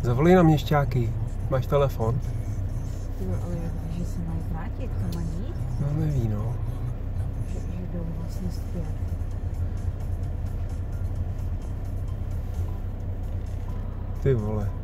Zavolej na měšťáky. Máš telefon? Jo, ale že se mají vrátit, to mají jít? No neví, no. Že jdou vlastně zpět. Ty vole.